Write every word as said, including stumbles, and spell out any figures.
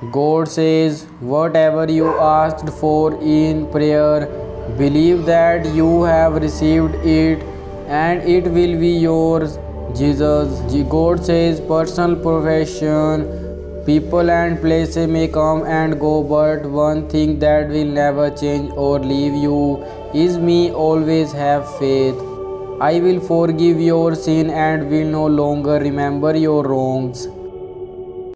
God says, whatever you asked for in prayer, believe that you have received it and it will be yours. Jesus, God says, personal profession, people and places may come and go, but one thing that will never change or leave you is me. Always have faith. I will forgive your sin and will no longer remember your wrongs.